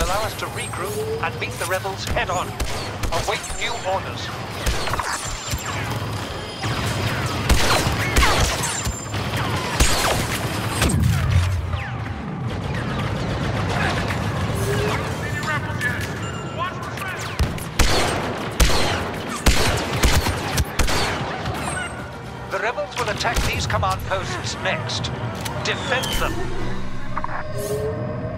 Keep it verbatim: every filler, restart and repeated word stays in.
allow us to regroup and meet the rebels head-on. Await new orders. The rebels will attack these command posts next. Defend them.